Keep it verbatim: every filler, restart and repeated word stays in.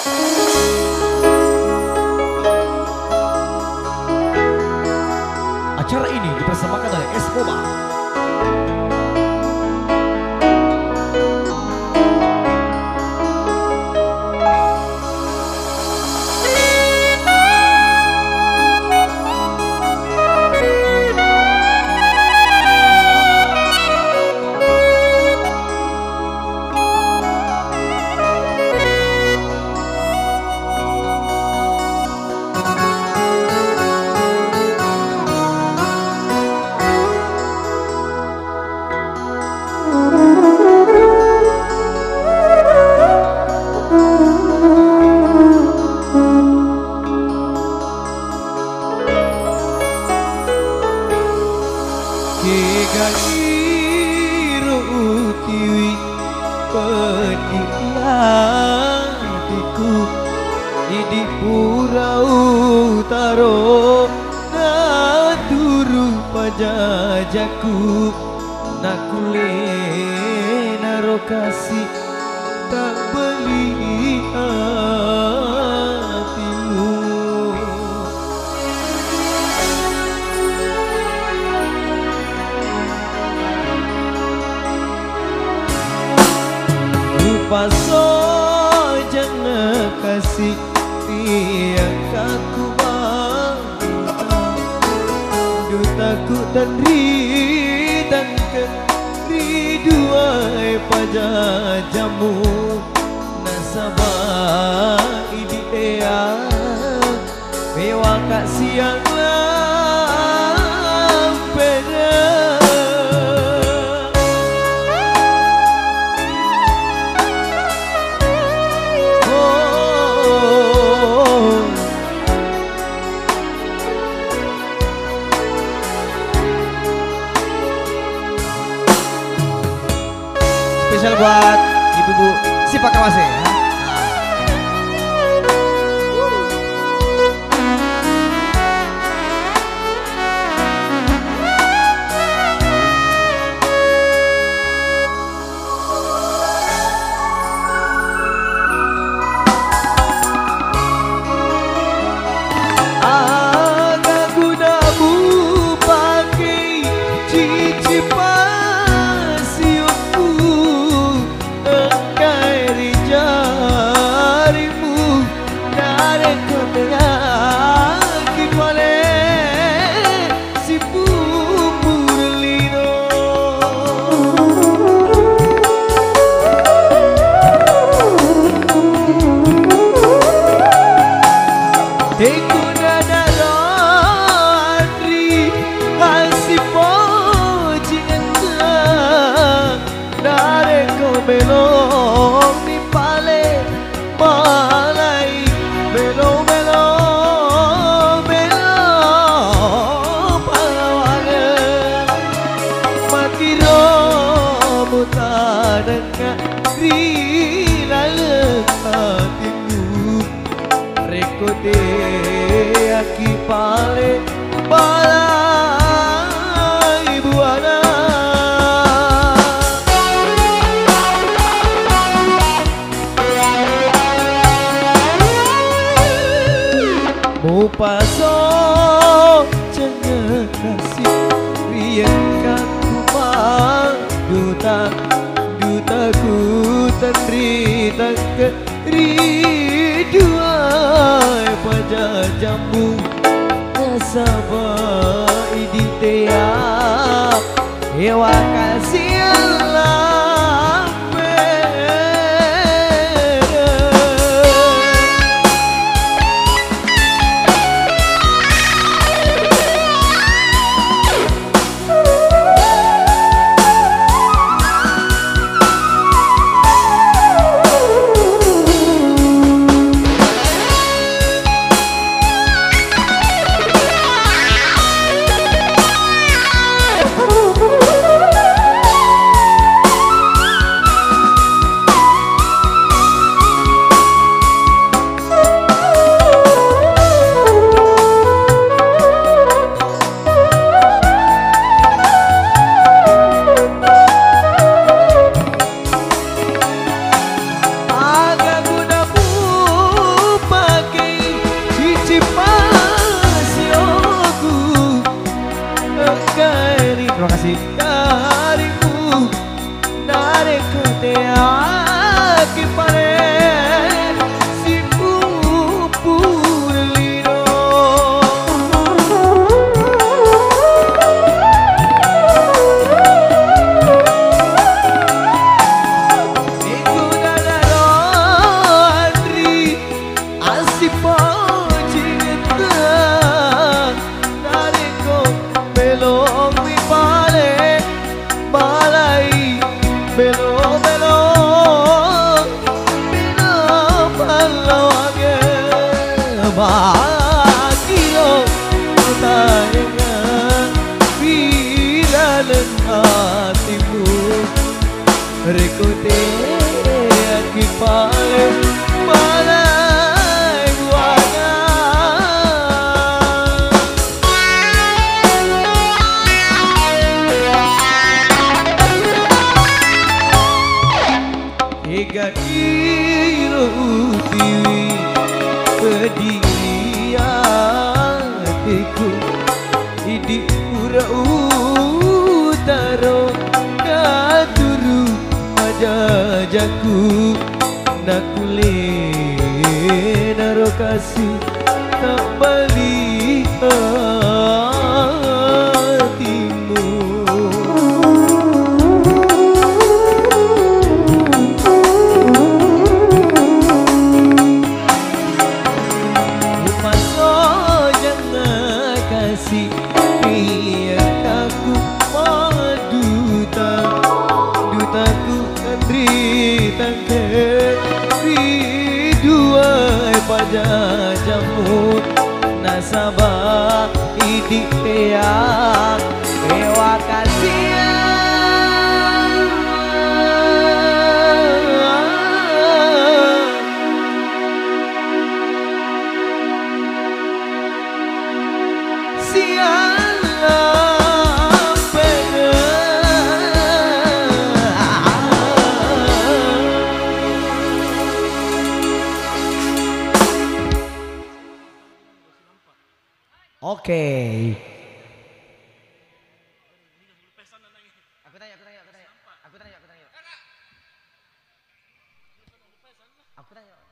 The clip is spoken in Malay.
Acara ini dipersembahkan oleh Escoba. Kegairo utiwi pediatiku di pura utaro naturu pajajaku nakule narokasi tak beli hatimu. Paso jangan kasih yang kaku dutaku dan ridang ke riduai pajajamu nasabah ini ea mewah kak siang lampenya. Spesial buat ibu-ibu si Pakawase ya. Belong di pale malai belong belong belong palawangan makiro mutadanga rilale hatimu rekote aki pale balai buana. Paso jangan kasih riang kaku duta dutaku tenderita ke riduai pajajamu nasabah iditea hewa kasih Allah. lawange bakilo tayanga bila hatimu rekote aki pale balai buana Ega ilo tiwi pedih hatiku idi pura utaro katuru ajajaku nakule naro kasih tak balik hatimu kasih biar aku maduta dutaku derita keri dua pada jamu nasabah idik yang ewa kasih Oke. Aku tanya, aku tanya, aku tanya. Aku tanya, aku tanya. Aku tanya.